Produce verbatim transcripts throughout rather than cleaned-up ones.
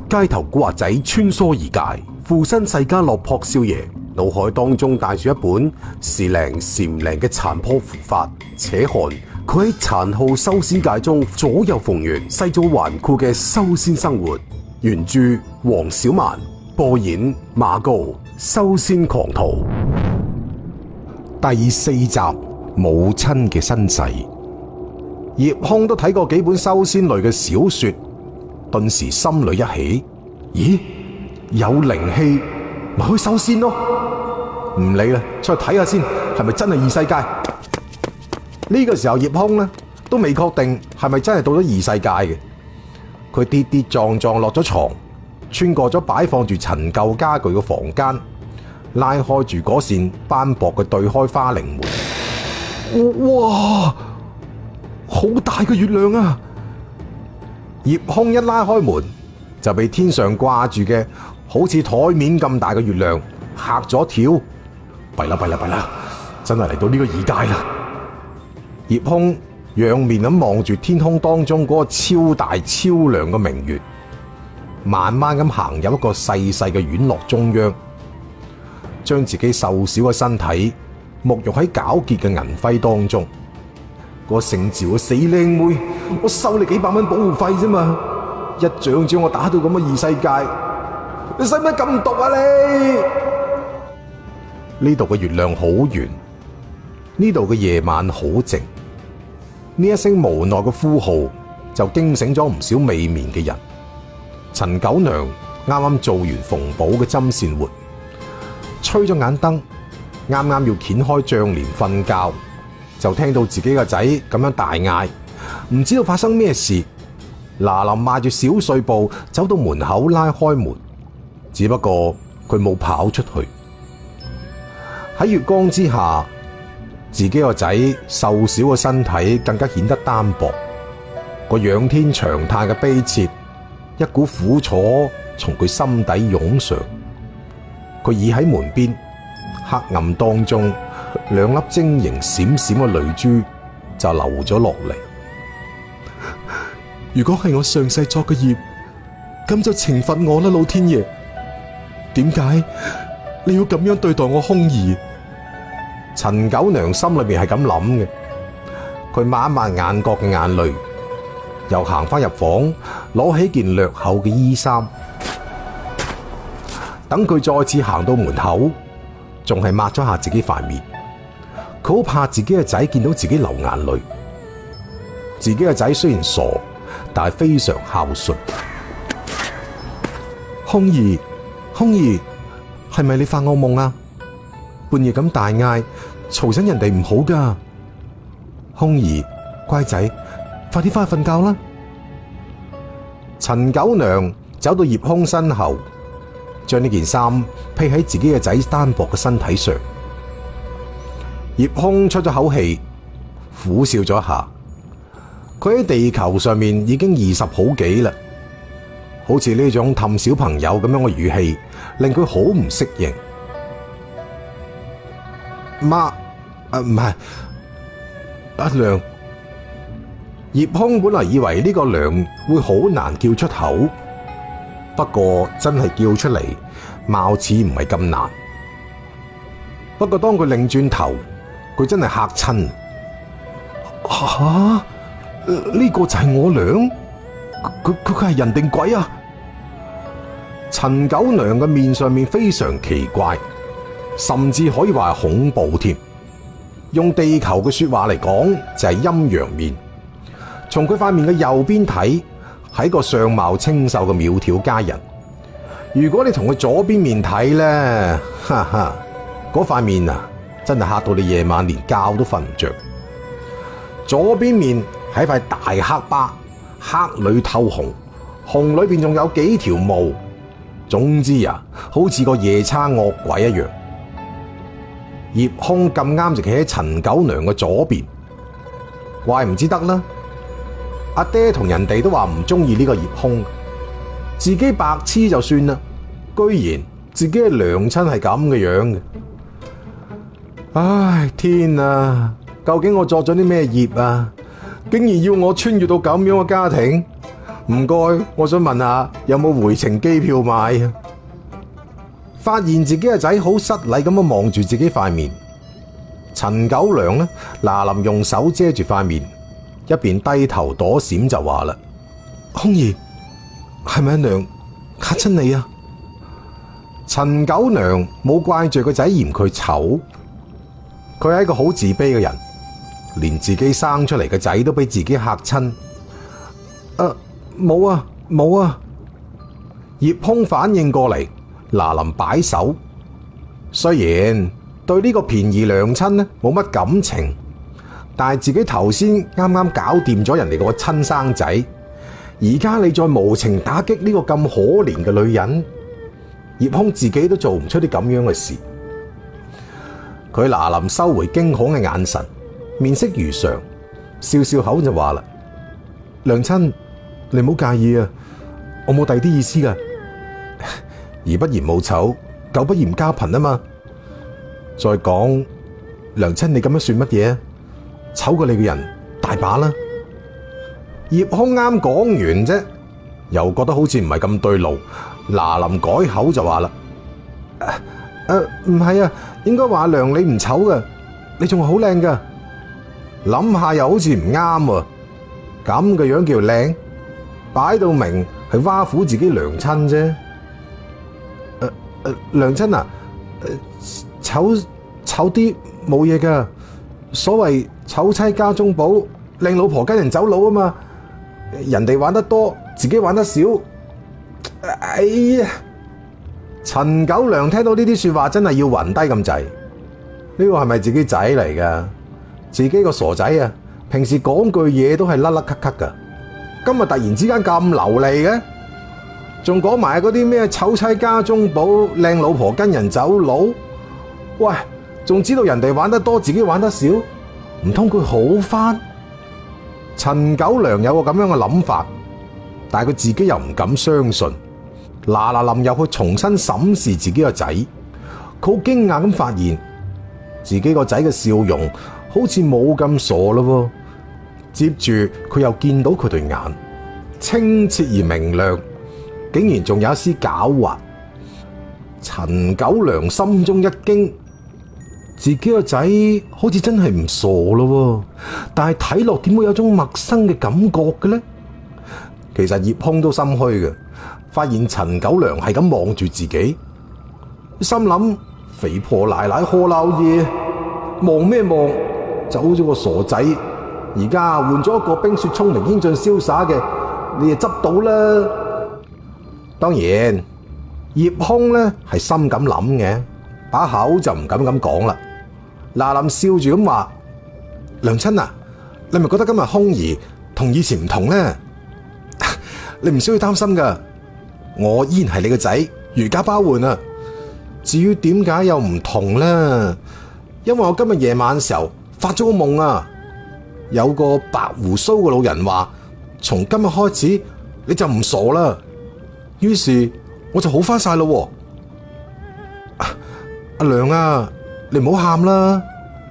街頭古惑仔穿梭而界，附身世家落魄少爺，腦海當中帶住一本時靈時唔靈嘅殘破符法，且看佢喺殘酷修仙界中左右逢源、世俗頑酷嘅修仙生活。原著黃小蠻，播演馬高，修仙狂徒。第四集，母親嘅身世。葉空都睇過幾本修仙類嘅小說，頓時心裏一喜，咦，有靈氣咪可以修仙咯？唔理啦，出去睇下先，係咪真係異世界？呢個時候葉空呢都未確定係咪真係到咗異世界嘅，佢跌跌撞撞落咗床，穿過咗擺放住陳舊家具嘅房間，拉開住嗰扇斑駁嘅對開花靈門。哇！好大嘅月亮啊！葉空一拉開門，就被天上掛住嘅好似台面咁大嘅月亮嚇咗跳。弊啦弊啦弊啦，真係嚟到呢個異界啦！葉空仰面咁望住天空當中嗰個超大超亮嘅明月，慢慢咁行入一個細細嘅院落中央，將自己瘦小嘅身體沐浴喺皎潔嘅銀輝當中。個姓趙嘅死靚妹，我收你幾百蚊保護費啫嘛，一掌將我打到咁嘅異世界，你使唔使咁毒啊你？呢度嘅月亮好圓，呢度嘅夜晚好靜。呢一聲無奈嘅呼號就驚醒咗唔少未眠嘅人。陳九娘啱啱做完縫補嘅針線活，吹咗眼燈，啱啱要掀開帳簾瞓覺，就聽到自己個仔咁樣大嗌，唔知道發生咩事，嗱臨邁住小碎步走到門口拉開門，只不過佢冇跑出去。喺月光之下，自己個仔瘦小嘅身體更加顯得單薄，個仰天長嘆嘅悲切，一股苦楚從佢心底湧上。佢倚喺門邊，黑暗當中兩粒晶瑩閃閃嘅淚珠就流咗落嚟。如果係我上世作嘅業，咁就懲罰我啦，老天爺！點解你要咁樣對待我空兒？陳九娘心裏面係咁諗嘅，佢抹一抹眼角嘅眼淚，又行翻入房，攞起件略厚嘅衣衫。等佢再次行到門口，仲係抹咗下自己塊面。佢好怕自己嘅仔見到自己流眼淚。自己嘅仔雖然傻，但係非常孝順。空兒，空兒，係咪你發惡夢啊？半夜咁大嗌，嘈醒人哋唔好噶。空兒，乖仔，快啲翻去瞓覺啦。陳九娘走到葉空身後，將呢件衫披喺自己嘅仔單薄嘅身體上。葉空出咗口氣，苦笑咗一下。佢喺地球上面已經二十好幾啦，好似呢種氹小朋友咁樣嘅語氣，令佢好唔適應。媽，啊唔係阿娘。葉空本來以為呢個娘會好難叫出口，不過真係叫出嚟，貌似唔係咁難。不過當佢擰轉頭，佢真係嚇親。吓、啊，呢個就係我娘？佢佢佢係人定鬼啊？陳九娘嘅面上面非常奇怪，甚至可以話係恐怖添。用地球嘅說話嚟講，就係陰陽面。從佢塊面嘅右邊睇，係個相貌清秀嘅苗條佳人。如果你同佢左邊面睇咧，哈哈，嗰塊面啊，真係嚇到你夜晚連覺都瞓唔着。左邊面係一塊大黑疤，黑裏透紅，紅裏邊仲有幾條毛。總之啊，好似個夜叉惡鬼一樣。葉空咁啱就企喺陳九娘嘅左邊，怪唔之得啦。阿爹同人哋都話唔中意呢個葉空，自己白痴就算啦，居然自己嘅娘親係咁嘅樣嘅。唉，天啊！究竟我作咗啲咩業啊？竟然要我穿越到咁樣嘅家庭， 唔該，我想問下有冇回程機票買啊？發現自己個仔好失禮咁樣望住自己塊面，陳九娘呢嗱臨用手遮住塊面，一邊低頭躲閃就話啦：空兒，係咪阿娘嚇親你啊？陳九娘冇怪罪個仔嫌佢醜，佢係一個好自卑嘅人，連自己生出嚟嘅仔都俾自己嚇親。誒，冇啊冇啊！葉空反應過嚟，嗱臨擺手。雖然對呢個便宜娘親呢冇乜感情，但係自己頭先啱啱搞掂咗人哋個親生仔，而家你再無情打擊呢個咁可憐嘅女人，葉空自己都做唔出啲咁樣嘅事。佢嗱臨收回驚恐嘅眼神，面色如常，笑笑口就話啦：娘親，你唔好介意啊，我冇第二啲意思噶。兒不嫌母醜，狗不嫌家貧啊嘛。再講，娘親你咁樣算乜嘢？醜過你嘅人大把啦。葉空啱講完啫，又覺得好似唔係咁對路，嗱臨改口就話啦：誒，唔係啊，應該話娘你唔醜噶，你仲係好靚噶。諗下又好似唔啱喎，咁嘅樣叫靚？擺到明係挖苦自己娘親啫。誒誒，娘親啊，醜醜啲冇嘢噶，所謂醜妻家中寶，靚老婆跟人走佬啊嘛。人哋玩得多，自己玩得少。哎呀！陳九娘聽到呢啲說話真係要暈低咁滯。呢個係咪自己仔嚟噶？自己個傻仔啊！平時講句嘢都係甩甩咳咳噶，今日突然之間咁流利嘅，仲講埋嗰啲咩醜妻家中寶，靚老婆跟人走佬。喂，仲知道人哋玩得多，自己玩得少，唔通佢好翻？陳九娘有個咁樣嘅諗法，但係佢自己又唔敢相信。嗱嗱臨又去重新審視自己個仔，佢好驚訝咁發現自己個仔嘅笑容好似冇咁傻咯。接住佢又見到佢對眼清澈而明亮，竟然仲有一絲狡猾。陳九娘心中一驚，自己個仔好似真係唔傻咯，但係睇落點會有種陌生嘅感覺嘅呢？其實葉空都心虛嘅，發現陳九娘係咁望住自己，心諗肥婆奶奶何撈嘢，望咩望？走咗個傻仔，而家換咗一個冰雪聰明英俊瀟灑嘅，你就執到啦。當然葉空呢係心咁諗嘅，把口就唔敢咁講啦。嗱臨笑住咁話：娘親啊，你咪覺得今日空兒同以前唔同呢？你唔需要擔心噶，我依然係你個仔，如假包換啊。至於點解又唔同呢？因為我今日夜晚嘅時候發咗個夢啊，有個白鬍鬚嘅老人話：從今日開始你就唔傻啦。於是我就好翻晒咯。阿娘啊，你唔好喊啦。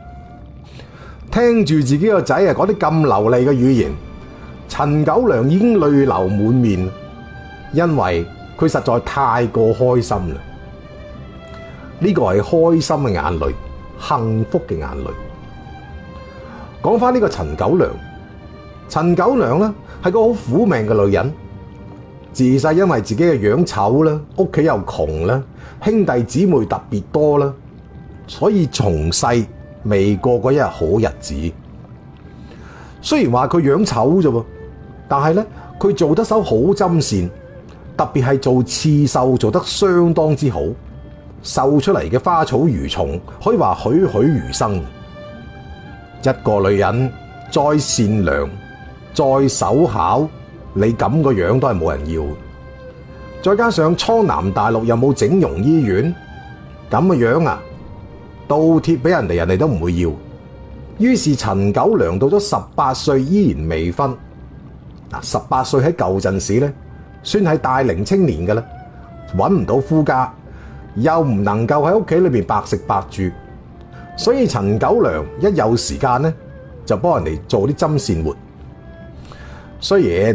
聽住自己個仔啊講啲咁流利嘅語言，陳九娘已經淚流滿面，因為佢實在太過開心啦。呢個係開心嘅眼淚，幸福嘅眼淚。講翻呢個陳九娘，陳九娘呢係個好苦命嘅女人，自細因為自己嘅樣醜啦，屋企又窮啦，兄弟姊妹特別多啦，所以從細未過過一日好日子。雖然話佢樣醜啫，但係呢，佢做得手好針線，特別係做刺繡做得相當之好，繡出嚟嘅花草魚蟲可以話栩栩如生。一個女人再善良再手巧，你咁個樣都係冇人要。再加上蒼南大陸又冇整容醫院，咁嘅樣啊，倒貼俾人哋，人哋都唔會要。於是陳九娘到咗十八歲依然未婚。嗱，十八歲喺舊陣時咧，算係大齡青年㗎啦，搵唔到夫家，又唔能夠喺屋企裏邊白食白住，所以陳九娘一有時間咧，就幫人哋做啲針線活。雖然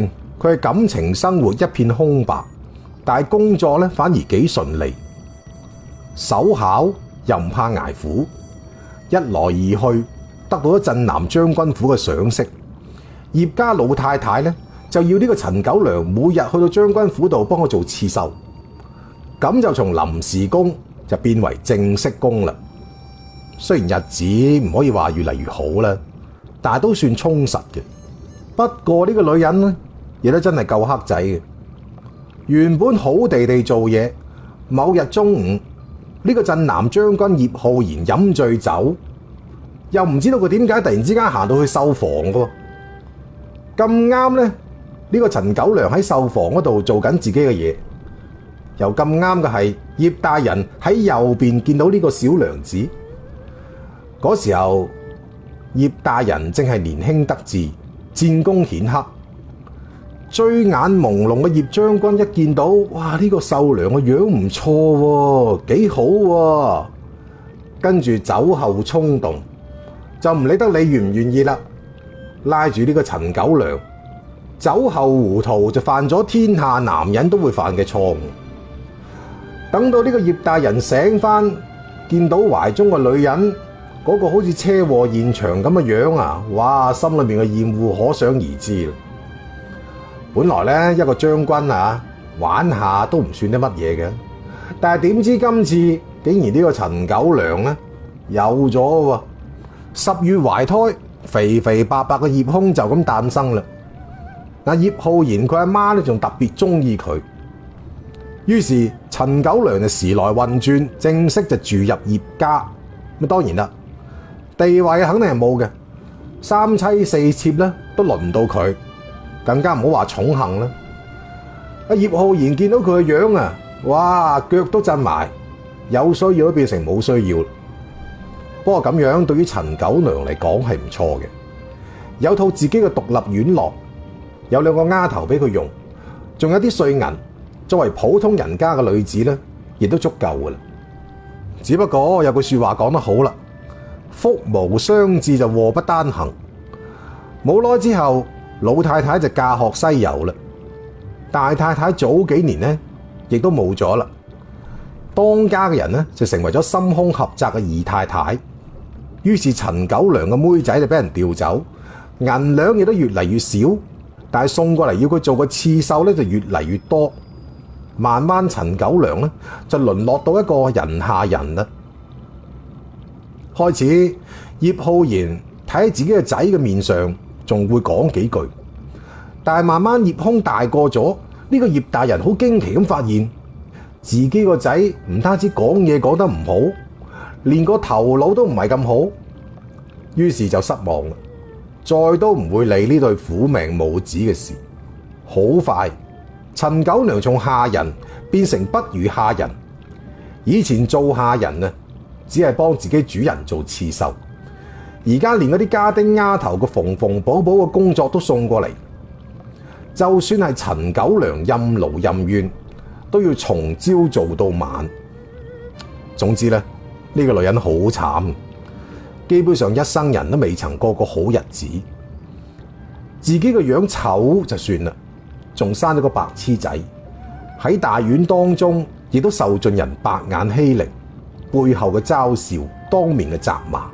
佢嘅感情生活一片空白，但係工作咧反而幾順利，手巧又唔怕捱苦，一來二去得到咗鎮南將軍府嘅賞識。葉家老太太咧就要呢個陳九良每日去到將軍府度幫我做刺繡，咁就從臨時工就變為正式工啦。雖然日子唔可以話越嚟越好啦，但係都算充實嘅。不過呢個女人呢，亦都真係夠黑仔嘅。原本好地地做嘢，某日中午呢、呢個鎮南將軍葉浩然飲醉酒，又唔知道佢點解突然之間行到去繡房嘅。咁啱呢，呢、呢個陳九良喺繡房嗰度做緊自己嘅嘢，又咁啱嘅係葉大人喺右邊見到呢個小娘子。嗰時候葉大人正係年輕得志，戰功顯赫，醉眼朦朧嘅葉將軍一見到，哇！呢個繡娘嘅樣唔錯喎，幾好喎。跟住酒後衝動，就唔理得你願唔願意啦，拉住呢個陳九良，酒後糊塗就犯咗天下男人都會犯嘅錯誤。等到呢個葉大人醒返，見到懷中嘅女人嗰個好似車禍現場咁嘅樣啊！哇，心裏面嘅厭惡可想而知啦。本來咧一個將軍啊，玩下都唔算得乜嘢嘅，但係點知今次竟然呢個陳九良咧有咗喎，十月懷胎，肥肥白白嘅葉空就咁誕生啦。嗱，葉浩然佢阿媽咧仲特別中意佢，於是陳九良就時來運轉，正式就住入葉家。咁當然啦，地位肯定係冇嘅，三妻四妾咧都輪唔到佢，更加唔好話寵幸啦。阿葉浩然見到佢嘅樣啊，哇，腳都震埋，有需要都變成冇需要。不過咁樣對於陳九良嚟講係唔錯嘅，有套自己嘅獨立院落，有兩個丫頭俾佢用，仲有啲碎銀，作為普通人家嘅女子咧，亦都足夠噶啦。只不過有句說話講得好啦，福無雙至就禍不單行。冇耐之後，老太太就嫁學西遊啦。大太太早幾年呢，亦都冇咗啦。當家嘅人呢，就成為咗心胸狹窄嘅二太太。於是陳九良嘅妹仔就俾人調走，銀兩亦都越嚟越少，但係送過嚟要佢做個刺繡咧就越嚟越多。慢慢陳九良咧就淪落到一個人下人啦。開始葉浩然睇喺自己嘅仔嘅面上，仲會講幾句，但係慢慢葉空大個咗，呢個葉大人好驚奇咁發現自己個仔唔單止講嘢講得唔好，連個頭腦都唔係咁好，於是就失望啦，再都唔會理呢對苦命母子嘅事。好快，陳九良從下人變成不如下人。以前做下人啊，只係幫自己主人做刺繡，而家連嗰啲家丁丫頭個縫縫補補嘅工作都送過嚟。就算係陳九良任勞任怨，都要從朝做到晚。總之咧，呢個女人好慘，基本上一生人都未曾過過好日子。自己個樣醜就算啦，仲生咗個白痴仔，喺大院當中亦都受盡人白眼欺凌，背後嘅嘲笑，當面嘅責罵。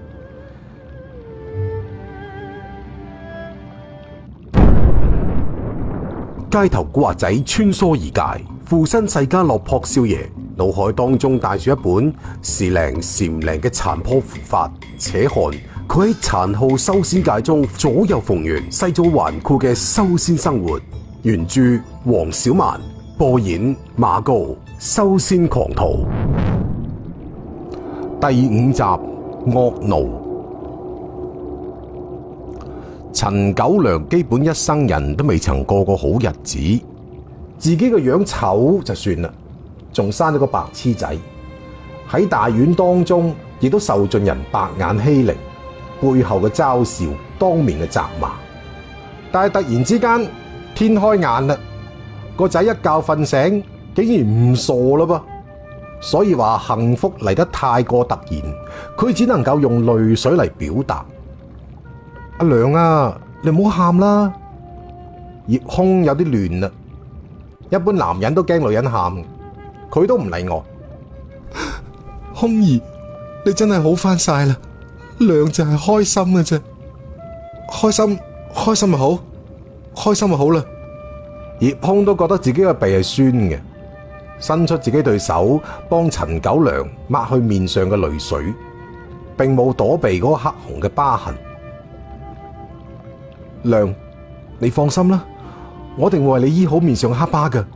街頭古惑仔穿梭而界，附身世家落魄少爺，腦海當中帶住一本時靈時唔靈嘅殘破符法，且看佢喺殘酷修仙界中左右逢源、世俗頑酷嘅修仙生活。原著黃小曼，播演馬高，修仙狂徒。第五集惡奴。陳九良基本一生人都未曾過過好日子，自己個樣醜就算啦，仲生咗個白痴仔，喺大院當中亦都受盡人白眼欺凌，背後嘅嘲笑，當面嘅責罵。但係突然之間天開眼啦，個仔一覺瞓醒，竟然唔傻啦噃。所以話幸福嚟得太過突然，佢只能夠用淚水嚟表達。阿娘啊，你唔好喊啦！ 葉空有啲亂啦。一般男人都驚女人喊，佢都唔例外。空兒，你真係好翻晒啦，娘就係開心嘅啫，開心開心就好，開心就好啦。葉空都覺得自己個鼻係酸嘅，伸出自己對手幫陳九娘抹去面上嘅淚水，並冇躲避嗰個黑紅嘅疤痕。娘，你放心啦，我一定會為你醫好面上嘅黑疤㗎。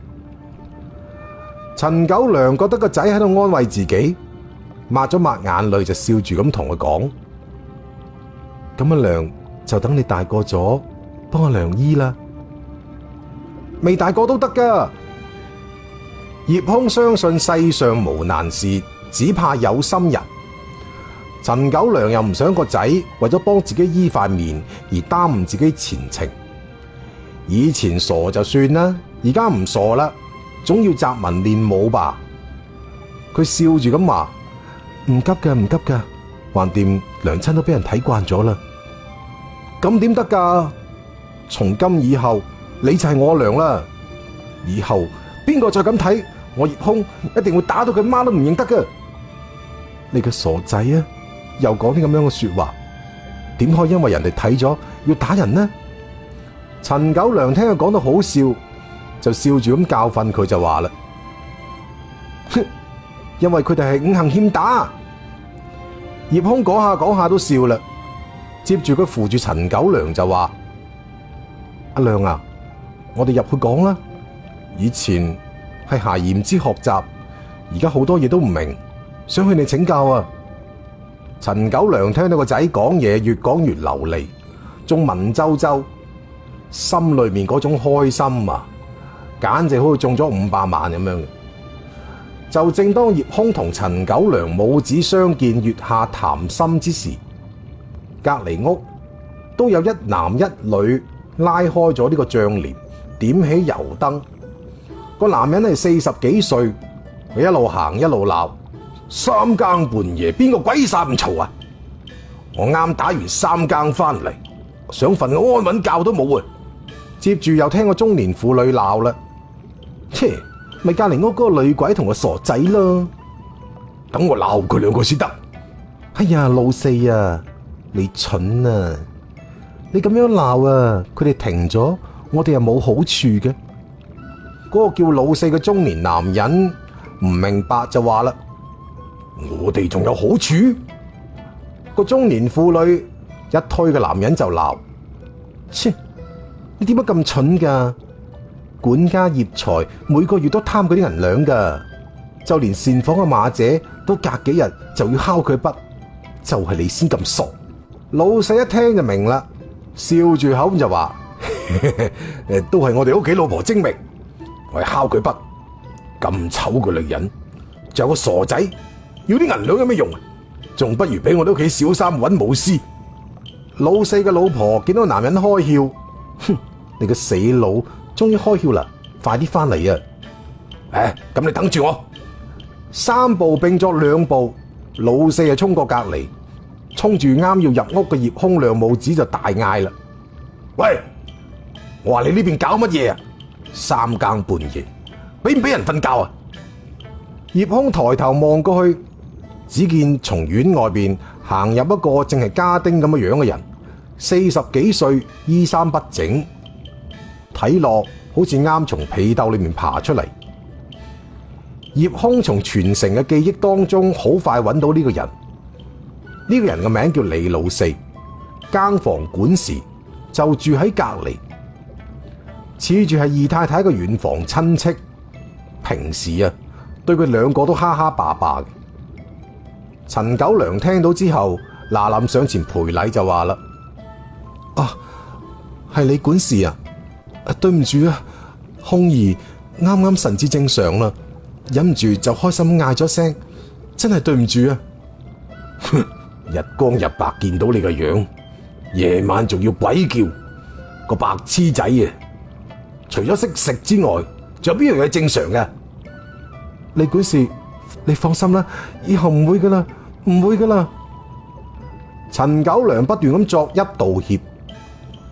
陳九娘覺得個仔喺度安慰自己，抹咗抹眼淚就笑住咁同佢講：咁阿娘就等你大個咗，幫阿娘醫啦。未大個都得噶。葉空相信世上無難事，只怕有心人。陳九娘又唔想個仔為咗幫自己醫塊面而耽誤自己前程。以前傻就算啦，而家唔傻啦，總要習文練武吧。佢笑住咁話：唔急噶，唔急噶，橫掂娘親都俾人睇慣咗啦。咁點得噶？從今以後你就係我娘啦。以後邊個再咁睇我葉空，一定會打到佢媽都唔認得噶。你個傻仔啊，又講啲咁樣嘅說話，點可以因為人哋睇咗要打人呢？陳九娘聽佢講到好笑，就笑住咁教訓佢，就話啦：哼，因為佢哋係五行欠打。葉空講下講下都笑啦，接住佢扶住陳九娘就話：阿娘啊，我哋入去講啦。以前係孩言之學習，而家好多嘢都唔明，想向你請教啊。陳九娘聽到個仔講嘢越講越流利，仲文縐縐，心裏面嗰種開心啊，簡直好似中咗五百萬咁樣嘅。就正當葉空同陳九娘母子相見，月下談心之時，隔籬屋都有一男一女拉開咗呢個帳簾，點起油燈。個男人係四十幾歲，佢一路行一路鬧：三更半夜邊個鬼殺咁嘈啊！我啱打完三更翻嚟，想瞓個安穩覺都冇啊！接住又聽個中年婦女鬧啦：切，咪隔籬屋嗰個女鬼同個傻仔咯！等我鬧佢兩個先得。哎呀，老四啊，你蠢啊！你咁樣鬧啊，佢哋停咗，我哋又冇好處嘅。嗰個叫老四嘅中年男人唔明白就話啦：我哋仲有好處？個中年婦女一推個男人就鬧：切，你點解咁蠢噶？管家葉財每個月都貪嗰啲銀兩噶，就連膳房嘅馬姐都隔幾日就要敲佢筆，就係你先咁傻。老四一聽就明啦，笑住口就話：都係我哋屋企老婆精明。我係敲佢筆，咁醜嘅女人，仲有個傻仔，要啲銀兩有咩用啊？仲不如俾我哋屋企小三揾武師。老四嘅老婆見到男人開竅，哼，你個死佬，終於開竅啦，快啲翻嚟啊！誒，咁你等住我。三步並作兩步，老四就衝過隔籬，衝住啱要入屋嘅葉空兩母子就大嗌啦：喂，我話你呢邊搞乜嘢啊？三更半夜，俾唔俾人瞓覺啊？葉空抬頭望過去，只見從院外邊行入一個正係家丁咁嘅樣嘅人，四十幾歲，衣衫不整，睇落好似啱從被竇裏面爬出嚟。葉空從全城嘅記憶當中好快揾到呢個人，呢個人嘅名叫李老四，更房管事，就住喺隔籬。似住係二太太嘅遠房親戚，平時啊對佢兩個都哈哈霸霸嘅。陳九娘聽到之後，嗱臨上前賠禮就話啦：啊，係你管事啊？對唔住啊，空兒啱啱神志正常啦，忍唔住就開心嗌咗聲，真係對唔住啊！哼，日光日白見到你個樣，夜晚仲要鬼叫，個白痴仔啊！除咗識食之外，仲有邊樣嘢正常嘅？李管事，你放心啦，以後唔會噶啦，唔會噶啦。陳九娘不斷咁作揖道歉。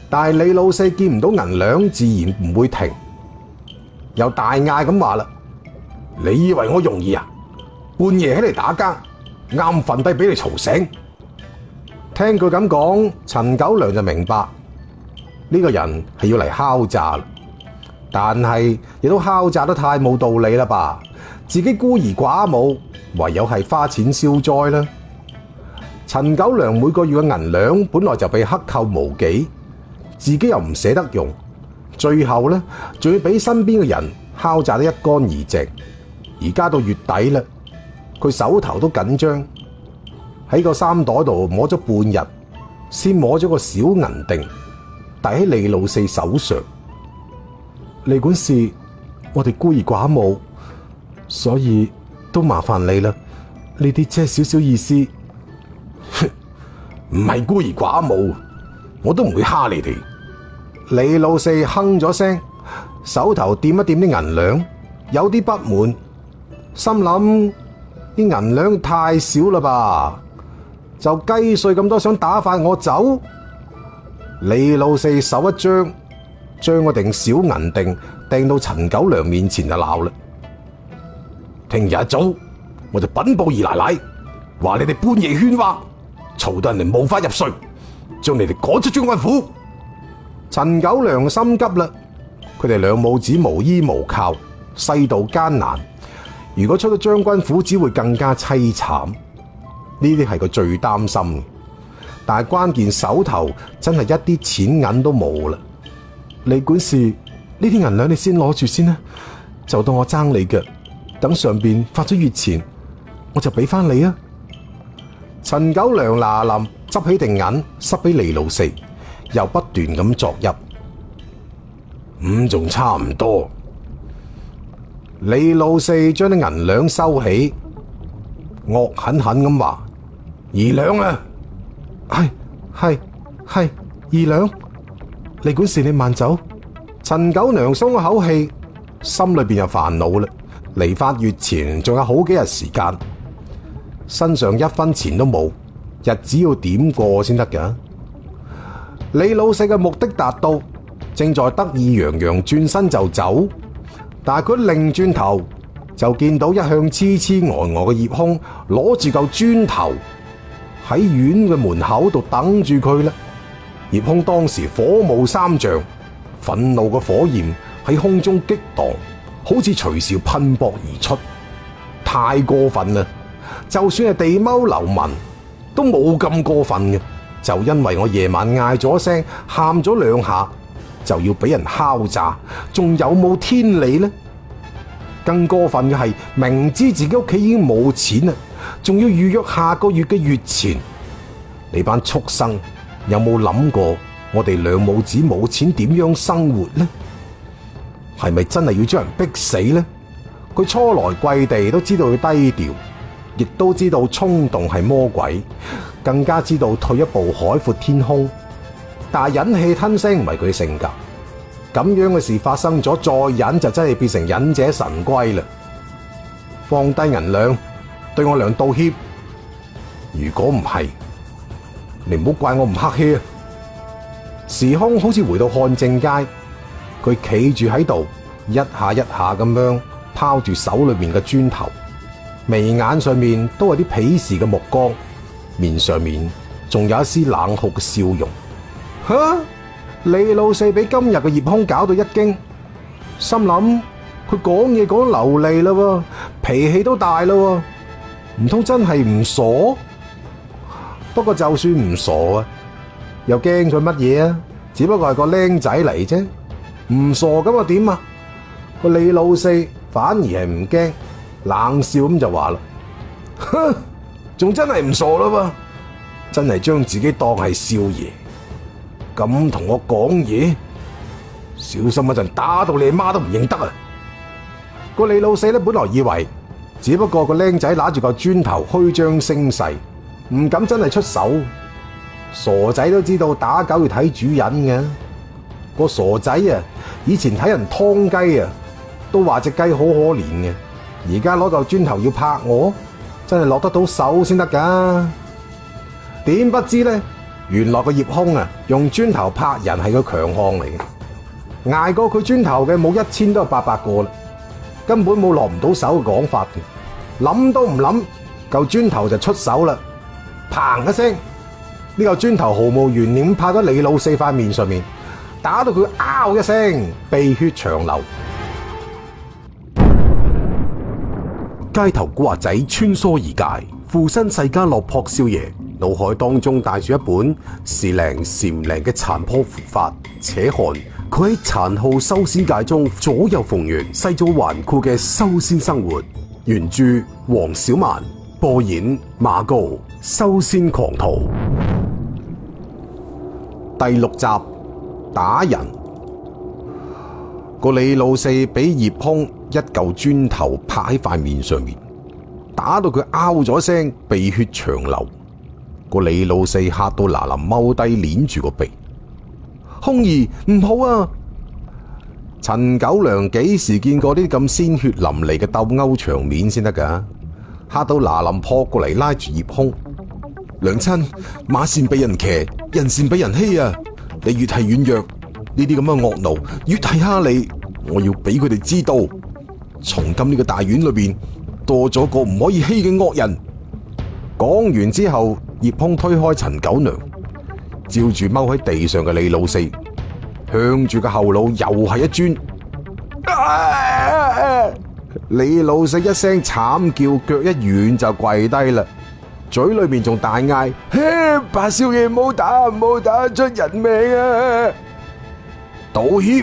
但係李老四見唔到銀兩，自然唔會停，又大嗌咁話啦：你以為我容易啊？半夜起嚟打更，啱瞓低俾你嘈醒。聽佢咁講，陳九良就明白呢個人係要嚟敲詐啦，但係亦都敲詐得太冇道理啦吧？自己孤兒寡母，唯有係花錢消災啦。陳九良每個月嘅銀兩本來就被克扣無幾，自己又唔捨得用，最後呢，仲要俾身邊嘅人敲詐得一乾二淨。而家到月底啦，佢手頭都緊張，喺個衫袋度摸咗半日，先摸咗個小銀錠，遞喺李老四手上。李管事，我哋孤兒寡母，所以都麻煩你啦。呢啲只係少少意思。唔係孤兒寡母，我都唔會蝦你哋。李老四哼咗聲，手頭掂一掂啲銀兩，有啲不滿，心諗啲銀兩太少啦吧，就雞碎咁多想打發我走。李老四手一張，將個定小銀錠掟到陳九良面前就鬧啦：聽日一早我就稟報二奶奶，話你哋半夜喧嘩，嘈到人哋無法入睡，將你哋趕出將軍府。陳九良心急啦，佢哋兩母子無依無靠，世道艱難，如果出咗將軍府，只會更加淒慘。呢啲係佢最擔心嘅，但係關鍵手頭真係一啲錢銀都冇啦。李管事，呢啲銀兩你先攞住先啦，就當我爭你嘅，等上邊發咗月錢，我就俾翻你啊。陳九良嗱臨執起定銀，塞俾李老四，又不斷咁作揖。咁仲差唔多。李老四將啲銀兩收起，惡狠狠咁話：二兩啊！係係係二兩。李管事你慢走。陳九良鬆咗口氣，心裏邊又煩惱啦。離發月前仲有好幾日時間，身上一分錢都冇，日子要點過先得㗎？李老四嘅目的達到，正在得意洋洋轉身就走，但係佢擰轉頭就見到一向痴痴呆呆嘅葉空攞住嚿磚頭喺院嘅門口度等住佢啦。葉空當時火冒三丈，憤怒嘅火焰喺空中激盪，好似隨時噴薄而出，太過分啦！就算係地踎流民都冇咁過分嘅，就因為我夜晚嗌咗聲，喊咗兩下，就要俾人敲詐，仲有冇天理呢？更過分嘅係，明知自己屋企已經冇錢啦，仲要預約下個月嘅月錢。你班畜生有冇諗過我哋兩母子冇錢點樣生活呢？係咪真係要將人逼死呢？佢初來貴地都知道要低調，亦都知道衝動係魔鬼，更加知道退一步海闊天空。但係忍氣吞聲唔係佢性格，咁樣嘅事發生咗，再忍就真係變成忍者神龜啦。放低銀兩，對我倆道歉。如果唔係，你唔好怪我唔客氣啊！時空好似回到漢正街，佢企住喺度，一下一下咁樣拋住手裏面嘅磚頭，眉眼上面都有啲鄙視嘅目光，面上面仲有一絲冷酷嘅笑容。吓！李老四俾今日嘅葉空搞到一驚，心諗佢講嘢講流利啦，脾氣都大啦，唔通真係唔傻？不過就算唔傻啊，又驚佢乜嘢啊？只不過係個僆仔嚟啫，唔傻咁又點啊？個李老四反而係唔驚，冷笑咁就話啦：哼，仲真係唔傻啦噃，真係將自己當係少爺。咁同我講嘢，小心一陣打到你媽都唔認得啊！個李老四咧，本來以為只不過個僆仔拿住個磚頭虛張聲勢，唔敢真係出手。傻仔都知道打狗要睇主人嘅。個傻仔啊，以前睇人劏雞啊，都話隻雞好可憐嘅。而家攞嚿磚頭要拍我，真係落得到手先得噶。點不知咧？ 原來個葉空啊，用磚頭拍人係個強項嚟嘅，捱過佢磚頭嘅冇一千都有八百個啦，根本冇落唔到手嘅講法嘅，諗都唔諗，嚿磚頭就出手啦，砰一聲，呢嚿磚頭毫無懸念拍咗李老四塊面上面，打到佢嗷一聲，鼻血長流。街頭古惑仔穿梭而界，附身世家落魄少爺，腦海當中帶住一本時靈時唔靈嘅殘破符法，且看佢喺殘酷修仙界中左右逢源、世俗頑酷嘅修仙生活。原著黃小蠻，播演馬高，修仙狂徒。第六集打人，個李老四俾葉空一嚿磚頭拍喺塊面上面，打到佢嗷咗聲，鼻血長流。個李老四嚇到嗱嗱踎低，捏住個鼻。空兒唔好啊！陳九良幾時見過啲咁鮮血淋漓嘅鬥毆場面先得噶？嚇到嗱嗱撲過嚟拉住葉空。娘親，馬善俾人騎，人善俾人欺啊！你越係軟弱，呢啲咁嘅惡奴越係蝦你。我要俾佢哋知道，從今呢個大院裏邊多咗個唔可以欺嘅惡人。講完之後，葉空推開陳九娘，照住踎喺地上嘅李老四，向住個後腦又係一磚。啊！李老四一聲慘叫，腳一軟就跪低啦，嘴裏面仲大嗌：白少爺唔好打，唔好打，出人命啊！道歉，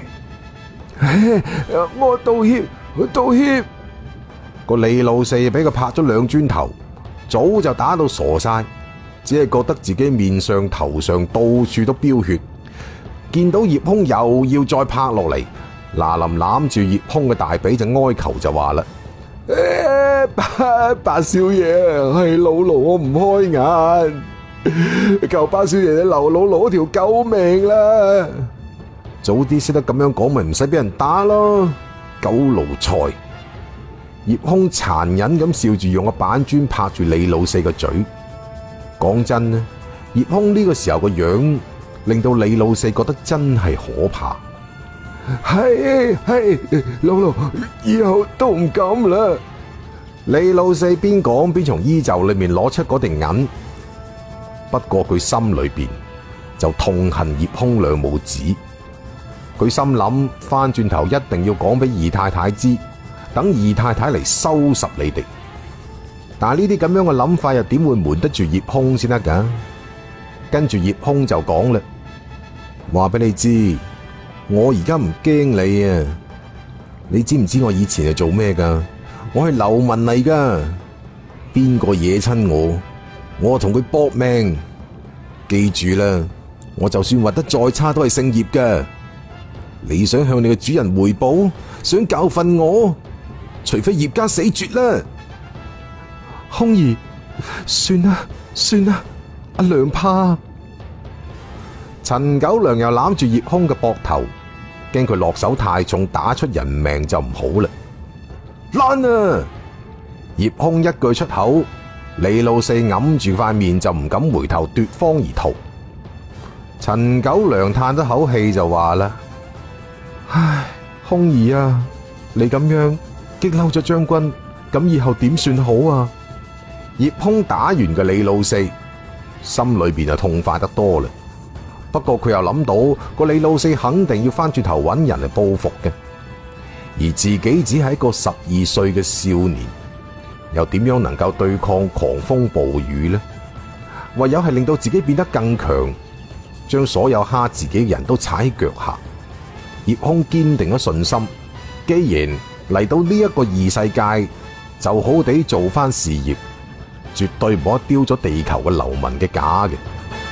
我道歉，我道歉。個李老四俾佢拍咗兩磚頭，早就打到傻晒，只係覺得自己面上頭上到處都飆血。見到葉空又要再拍落嚟，嗱林攬住葉空嘅大髀就哀求就話啦：白白少爺，係老奴我唔開眼，求白少爺你留老奴條救命啦！早啲識得咁樣講，咪唔使俾人打咯，狗奴才！葉空殘忍咁笑住，用個板磚拍住李老四個嘴。講真呢，葉空呢個時候個樣令到李老四覺得真係可怕。係係，老奴以後都唔敢啦。李老四邊講邊從衣袖裏面攞出嗰錠銀，不過佢心裏邊就痛恨葉空兩母子。佢心諗翻轉頭一定要講俾二太太知，等二太太嚟收拾你哋。但係呢啲咁樣嘅諗法又點會瞞得住葉空先得噶？跟住葉空就講啦，話俾你知，我而家唔驚你啊！你知唔知我以前係做咩噶？我係流民嚟噶，邊個惹親我，我同佢搏命。記住啦，我就算活得再差都係姓葉噶。你想向你嘅主人回報，想教訓我，除非葉家死絕啦。空兒，算啦算啦，阿娘怕。陳九良又攬住葉空嘅膊頭，驚佢落手太重，打出人命就唔好啦。爛啊！葉空一句出口，李老四揞住塊面就唔敢回頭奪方而逃。陳九良嘆咗口氣就話啦：唉，空兒啊，你咁樣激嬲咗將軍，咁以後點算好啊？葉空打完嘅李老四，心裏邊就痛快得多啦。不過佢又諗到個李老四肯定要翻轉頭揾人嚟報復嘅，而自己只係一個十二歲嘅少年，又點樣能夠對抗狂風暴雨呢？唯有係令到自己變得更強，將所有蝦自己嘅人都踩喺腳下。葉空堅定咗信心，既然嚟到呢一個異世界，就好地做翻事業，絕對冇得丟咗地球嘅流民嘅架嘅。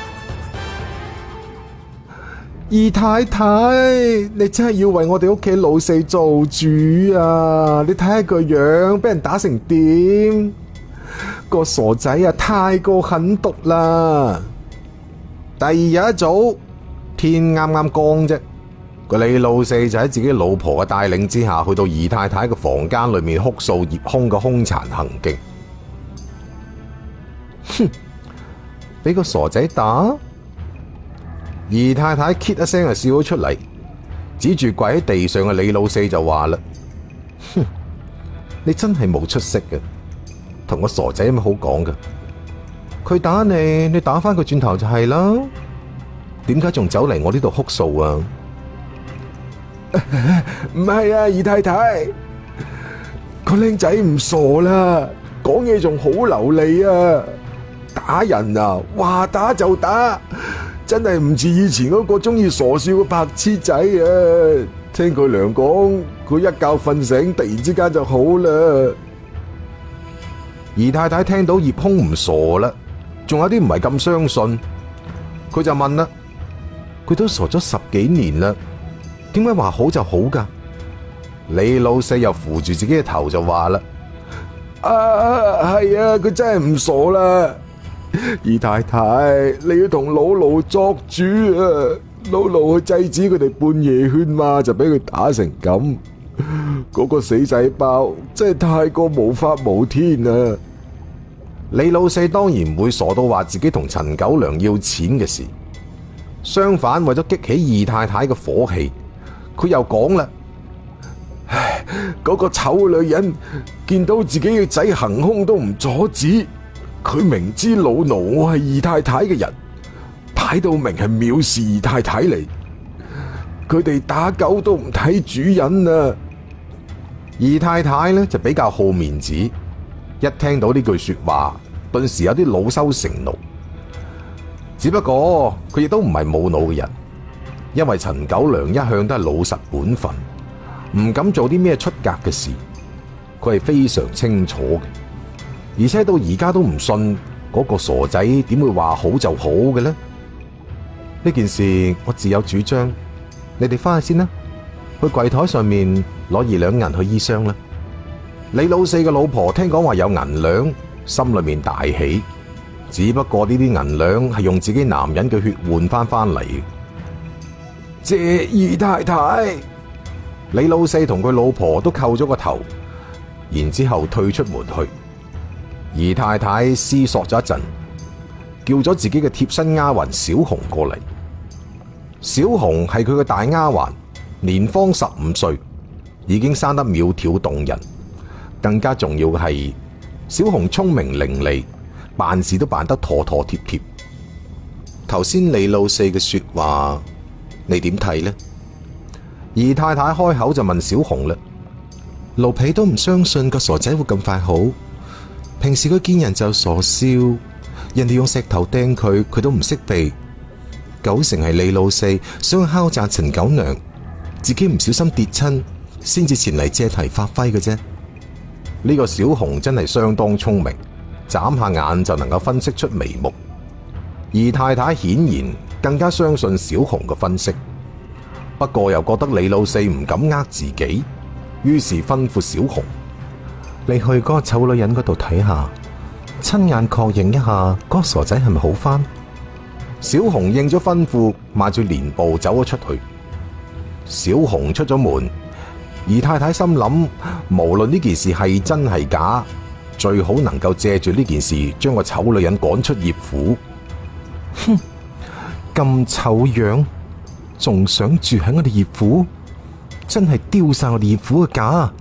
二太太，你真係要為我哋屋企老四做主啊！你睇下個樣，俾人打成點？個傻仔啊，太過狠毒啦！第二日一早，天啱啱光啫，個李老四就喺自己老婆嘅帶領之下，去到二太太嘅房間裏面哭訴葉空嘅兇殘行徑。哼，俾個傻仔打， 姨太太 K 一聲就笑咗出嚟，指住跪喺地上嘅李老四就話啦：哼，你真係冇出息嘅，同個傻仔有乜好講㗎？佢打你，你打翻佢轉頭就係啦。點解仲走嚟我呢度哭訴啊？唔係啊，姨太太，個僆仔唔傻啦，講嘢仲好流利啊！打人啊，話打就打，真係唔似以前嗰個中意傻笑嘅白痴仔啊！聽佢娘講，佢一覺瞓醒，突然之間就好啦。姨太太聽到葉空唔傻啦，仲有啲唔係咁相信，佢就問啦：佢都傻咗十幾年啦，點解話好就好噶？李老四又扶住自己嘅頭就話啦：啊，係啊，佢真係唔傻啦。姨太太，你要同老盧作主啊！老盧去制止佢哋半夜喧嘛，就俾佢打成咁。嗰個死仔包真係太過無法無天啊！李老四當然唔會傻到話自己同陳九良要錢嘅事，相反為咗激起姨太太嘅火氣，佢又講啦：唉，嗰個醜女人見到自己嘅仔行兇都唔阻止。佢明知老奴我係姨太太嘅人，擺到明係藐視姨太太嚟。佢哋打狗都唔睇主人啊！姨太太呢就比較好面子，一聽到呢句說話，頓時有啲惱羞成怒。只不過佢亦都唔係冇腦嘅人，因為陳九良一向都係老實本分，唔敢做啲咩出格嘅事，佢係非常清楚嘅。而且到而家都唔信嗰個傻仔點會話好就好嘅呢？呢件事我自有主張，你哋翻去先啦，去櫃台上面攞二兩銀去醫傷啦。李老四嘅老婆聽講話有銀兩，心裏面大喜，只不過呢啲銀兩係用自己男人嘅血換翻翻嚟。謝姨太太，李老四同佢老婆都叩咗個頭，然之後退出門去。姨太太思索咗一陣，叫咗自己嘅貼身丫鬟小紅過嚟。小紅係佢嘅大丫鬟，年方十五歲，已經生得苗條動人。更加重要嘅係，小紅聰明伶俐，辦事都辦得妥妥貼貼。頭先李老四嘅說話，你點睇呢？姨太太開口就問小紅啦：奴婢都唔相信個傻仔會咁快好。平時佢見人就傻笑，人哋用石頭掟佢，佢都唔識避。九成係李老四想敲詐陳九娘，自己唔小心跌親，先至前嚟借題發揮嘅啫。呢個小紅真係相當聰明，眨下眼就能夠分析出眉目。姨太太顯然更加相信小紅嘅分析，不過又覺得李老四唔敢呃自己，於是吩咐小紅：你去嗰個醜女人嗰度睇下，親眼確認一下嗰個傻仔係咪好返？小紅應咗吩咐，邁住蓮步走咗出去。小紅出咗門，姨太太心諗，無論呢件事係真係假，最好能夠借住呢件事將個醜女人趕出葉府。哼，咁醜樣，仲想住喺我哋葉府，真係丟晒我哋葉府嘅架。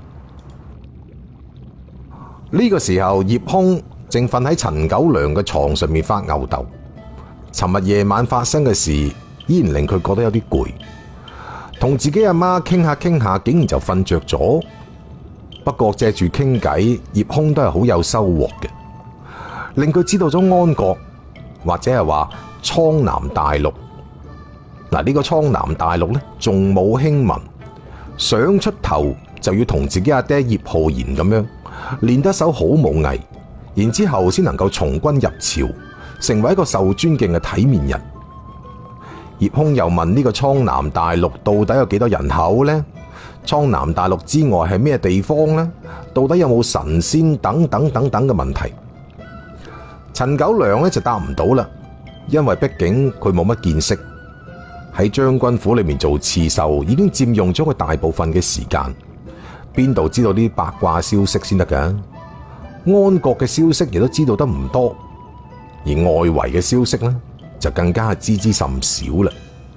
呢個時候，葉空正瞓喺陳九娘嘅床上面發吽哣。尋日夜晚發生嘅事，依然令佢覺得有啲攰。同自己阿媽傾下傾下，竟然就瞓着咗。不過借住傾偈，葉空都係好有收穫嘅，令佢知道咗安國，或者係話蒼南大陸。嗱，呢個蒼南大陸呢，仲冇興文，想出頭就要同自己阿爹葉浩然咁樣練得手好武藝，然之後先能夠從軍入朝，成為一個受尊敬嘅體面人。葉空又問呢個蒼南大陸到底有幾多人口呢？蒼南大陸之外係咩地方呢？到底有冇神仙等等等等嘅問題？陳九娘呢就答唔到啦，因為畢竟佢冇乜見識，喺將軍府裏面做刺繡已經佔用咗佢大部分嘅時間，邊度知道啲八卦消息先得㗎？安國嘅消息亦都知道得唔多，而外圍嘅消息呢，就更加係知之甚少啦。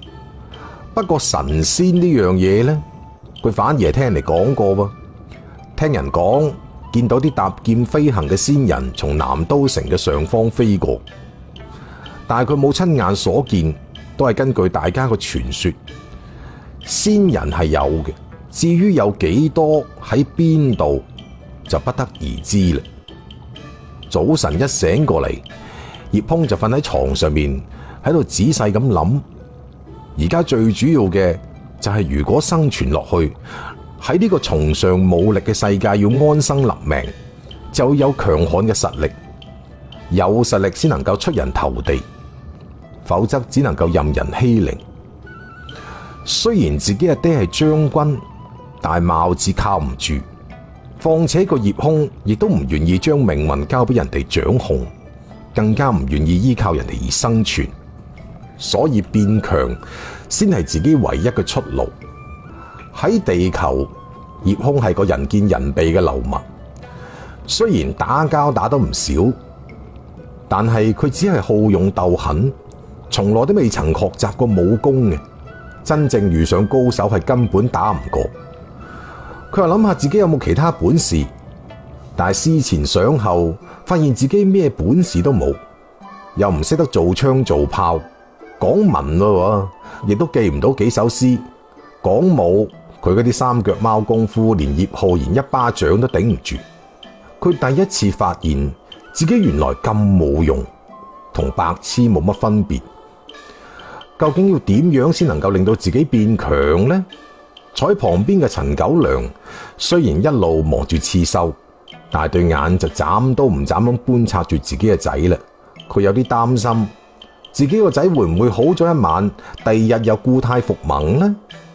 不過神仙呢樣嘢呢，佢反而係聽人哋講過喎。聽人講，見到啲搭劍飛行嘅仙人從南都城嘅上方飛過，但係佢冇親眼所見，都係根據大家嘅傳說。仙人係有嘅，至於有幾多喺邊度，就不得而知啦。早晨一醒過嚟，葉空就瞓喺床上面，喺度仔細咁諗。而家最主要嘅就係，如果生存落去，喺呢個崇尚武力嘅世界，要安生立命，就有強悍嘅實力，有實力先能夠出人頭地，否則只能夠任人欺凌。雖然自己阿爹係將軍，但係貌似靠唔住。況且個葉空亦都唔願意將命運交俾人哋掌控，更加唔願意依靠人哋而生存。所以變強先係自己唯一嘅出路。喺地球，葉空係個人見人避嘅流民，雖然打交打得唔少，但係佢只係好勇鬥狠，從來都未曾學習過武功嘅。真正遇上高手係根本打唔過。佢話諗下自己有冇其他本事，但係思前想後，發現自己咩本事都冇，又唔識得做槍做炮，講文咯，亦都記唔到幾首詩。講武，佢嗰啲三腳貓功夫，連葉浩然一巴掌都頂唔住。佢第一次發現自己原來咁冇用，同白痴冇乜分別。究竟要點樣先能夠令到自己變強呢？坐喺旁邊嘅陳九良雖然一路忙住刺繡，但係對眼就眨都唔眨咁觀察住自己嘅仔啦。佢有啲擔心自己個仔會唔會好咗一晚，第二日又故態復萌呢？